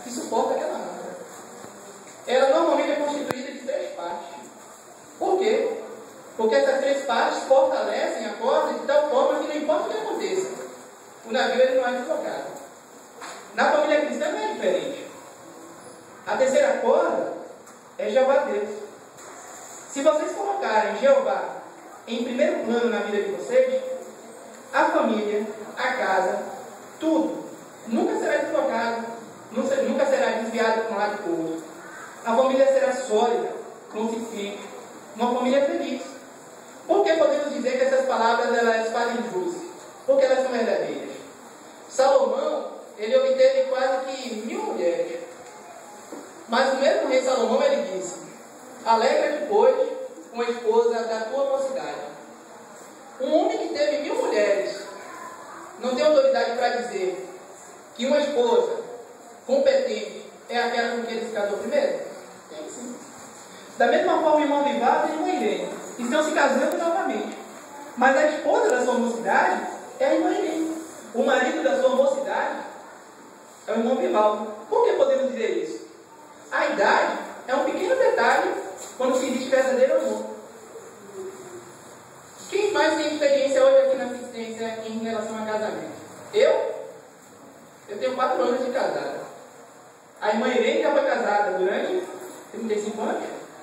que suporta aquela âncora. Ela normalmente é constituída de 3 partes. Por quê? Porque essas 3 partes fortalecem a corda de tal forma que não importa o que aconteça, o navio ele não é deslocado. Na família cristã não é diferente. A terceira corda é Jeová Deus. Se vocês colocarem Jeová em primeiro plano na vida de vocês, a família, a casa, tudo, nunca será deslocado, nunca será desviado para um lado e para o outro. A família será sólida, consistente, uma família feliz. Por que podemos dizer que essas palavras elas fazem jus? Porque elas são verdadeiras. Salomão, ele obteve quase que 1000 mulheres. Mas o mesmo rei Salomão, ele disse: alegra-te, pois, com a esposa da tua mocidade. Um homem que teve 1000 mulheres não tem autoridade para dizer que uma esposa competente é aquela com quem ele se casou primeiro? Tem sim. Da mesma forma, o irmão Vivaldo e a irmã Irene estão se casando novamente. Mas a esposa da sua mocidade é a irmã Irene. O marido da sua mocidade é o irmão Vivaldo. Por que podemos dizer isso? A idade é um pequeno detalhe quando se diz verdadeiro amor. Quem mais tem experiência hoje aqui na assistência em relação a casamento? Eu tenho 4 anos de casada. A irmã Irene já foi casada durante 35 anos?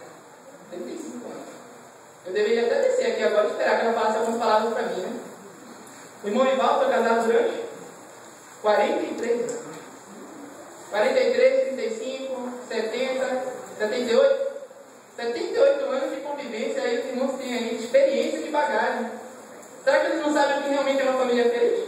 35 anos. Eu deveria até descer aqui agora e esperar que ela falasse algumas palavras para mim, né? O irmão Ivaldo foi casado durante 43 anos. 43, 35, 70, 78. 78 anos de convivência, aí os irmãos têm aí experiência de bagagem. Será que eles não sabem o que realmente é uma família feliz?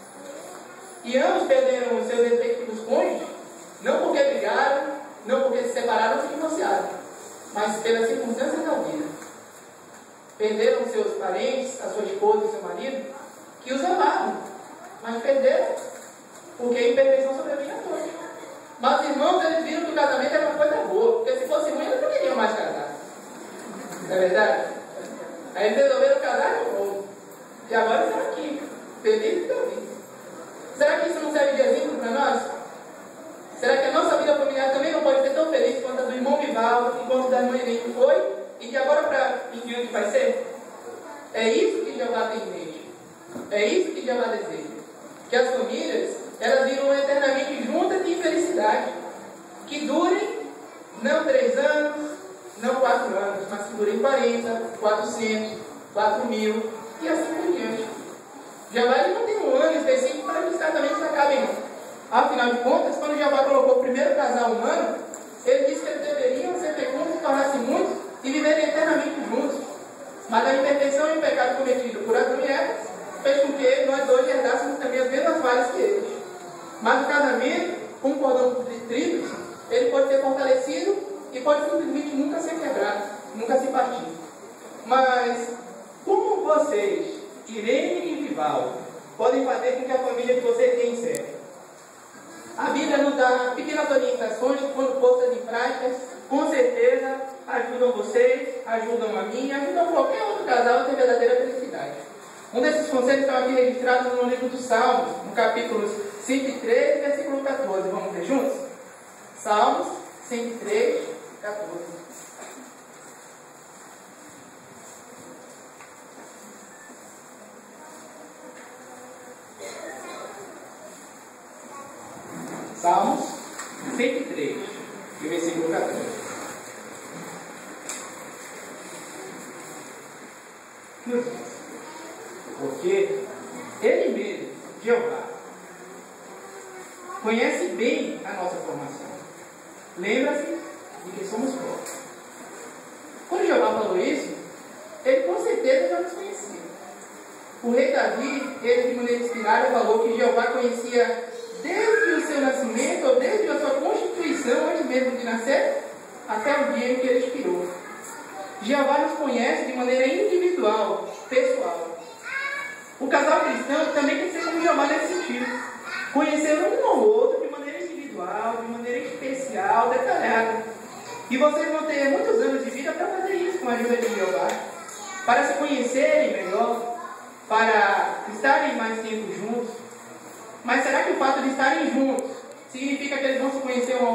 E ambos perderam os seus respectivos cônjuges, não porque brigaram, não porque se separaram ou se divorciaram, mas pelas circunstâncias da vida. Perderam seus parentes, a sua esposa e seu marido, que os amavam, mas perderam porque a imperfeição sobrevinha a todos. Mas os irmãos, eles viram que o casamento era uma coisa boa, porque se fosse ruim, eles não queriam mais casar. Não é verdade? Aí eles resolveram casar de novo. E agora estão aqui, felizes e felizes. Será que isso não serve de exemplo para nós? Será que a nossa vida familiar também não pode ser tão feliz quanto a do irmão Vivaldo e quanto da irmã Irene foi? E que agora para em diante vai ser? É isso que Jeová tem em mente. É isso que Jeová deseja. Que as famílias, elas vivam eternamente juntas em felicidade. Que durem, não 3 anos, não 4 anos, mas que durem 40, 400, 4.000 e assim por diante. Jeová não tem um ano específico para que os casamentos acabem, não. Afinal de contas, quando Jeová colocou o primeiro casal humano, ele disse que eles deveriam ser fecundos, tornar-se muitos e viverem eternamente juntos. Mas a imperfeição e o pecado cometido por Adão e Eva fez com que nós dois herdássemos também as mesmas falhas que eles. Mas o casamento, com um cordão tríplice, ele pode ser fortalecido e pode simplesmente nunca ser quebrado, nunca se partir. Mas como vocês, Irene e Vivaldo, podem fazer com que a família de vocês tenha certo? A Bíblia nos dá pequenas orientações que, quando postas em práticas, com certeza ajudam vocês, ajudam a mim, ajudam qualquer outro casal a ter verdadeira felicidade. Um desses conselhos estão aqui registrados no livro dos Salmos, no capítulo 103, versículo 14. Vamos ver juntos? Salmos 103, 14. Salmos 103, versículo 14. Nos diz: porque Ele mesmo, Jeová, conhece bem a nossa formação. Lembra-se de que somos pó. Quando Jeová falou isso, ele com certeza já nos conhecia. O rei Davi, ele de maneira inspirada, falou que Jeová conhecia desde o seu nascimento, ou desde a sua constituição, antes mesmo de nascer, até o dia em que ele expirou. Jeová nos conhece de maneira individual, pessoal. O casal cristão também tem que ser como Jeová nesse sentido. Conhecer um ao outro de maneira individual, de maneira especial, detalhada. E vocês vão ter muitos anos de vida para fazer isso com a ajuda de Jeová. Para se conhecerem melhor, para estarem mais tempo juntos. Mas será que o fato de estarem juntos significa que eles vão se conhecer um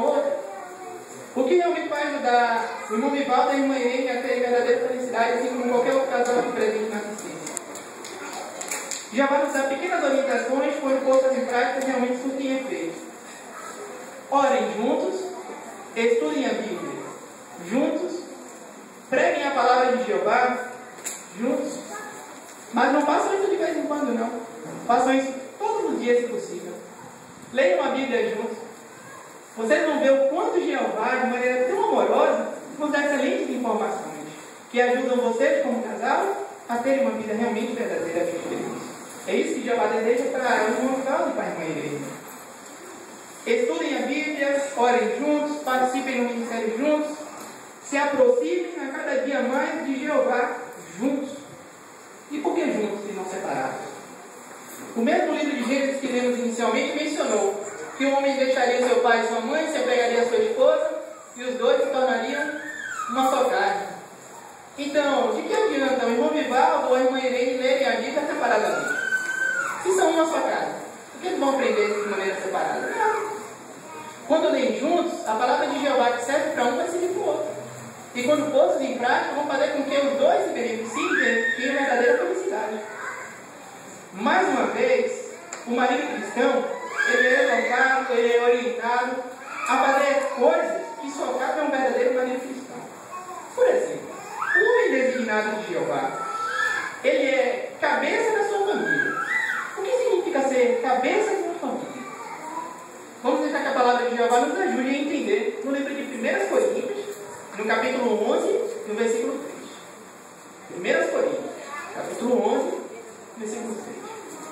ajudar o irmão Vivaldo e a irmã Irene a terem verdadeira felicidade, assim como qualquer outro casal aqui presente na assistência. Já vai nos dar pequenas orientações quando postas em prática realmente surtem efeito. Orem juntos, estudem a Bíblia juntos, preguem a palavra de Jeová juntos, mas não façam isso de vez em quando, não. Façam isso todos os dias, se possível. Leiam a Bíblia juntos. Vocês vão ver o quanto Jeová, de maneira tão amorosa, nos dá excelentes informações que ajudam vocês, como casal, a terem uma vida realmente verdadeira e feliz. É isso que Jeová deseja para o irmão Vivaldo e para a irmã Irene. Estudem a Bíblia, orem juntos, participem no ministério juntos, se aproximem a cada dia mais de Jeová juntos. E por que juntos e não separados? O mesmo livro de Gênesis que lemos inicialmente mencionou que o homem deixaria seu pai e sua mãe, se apegaria à sua esposa, e os dois se tornariam uma só carne. Então, de que adianta o irmão Vivaldo ou a irmã Irene lerem a Bíblia separadamente? Se são uma só carne, por que eles vão aprender de maneira separada? Não. Quando leem juntos, a palavra de Jeová que serve para um vai servir para o outro. E quando postos em prática, vão fazer com que os dois se beneficiem e tenham verdadeira felicidade. Mais uma vez, o marido cristão, ele é levantado, ele é orientado a fazer coisas que só cabem a um verdadeiro marido cristão. Por exemplo, o homem designado de Jeová, ele é cabeça da sua família. O que significa ser cabeça de uma família? Vamos deixar que a palavra de Jeová nos ajude a entender no livro de 1 Coríntios, no capítulo 11, no versículo 3. 1 Coríntios, capítulo 11, versículo 3.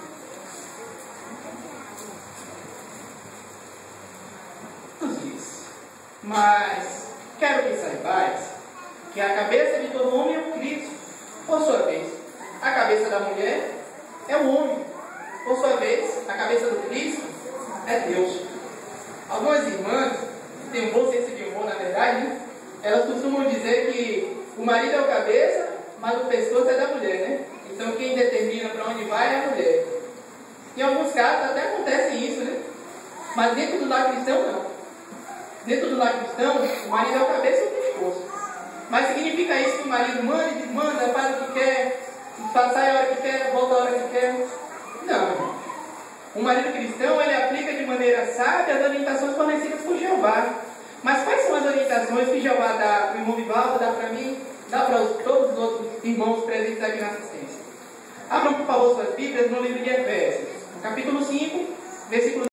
Mas quero que saibais que a cabeça de todo homem é o Cristo. Por sua vez, a cabeça da mulher é o homem. Por sua vez, a cabeça do Cristo é Deus. Algumas irmãs, que têm um bom senso de humor, na verdade, né? Elas costumam dizer que o marido é o cabeça, mas o pescoço é da mulher, né? Então quem determina para onde vai é a mulher. Em alguns casos até acontece isso, né? Mas dentro do lar cristão, não. Dentro do lar cristão, o marido é o cabeça e o pescoço. Mas significa isso que o marido manda e desmanda, faz o que quer, sai a hora que quer, volta a hora que quer? Não. O marido cristão, ele aplica de maneira sábia as orientações fornecidas por Jeová. Mas quais são as orientações que Jeová dá para o irmão Vivaldo, dá para mim, dá para todos os outros irmãos presentes aqui na assistência? Abram, por favor, suas Bíblias no livro de Efésios, no capítulo 5, versículo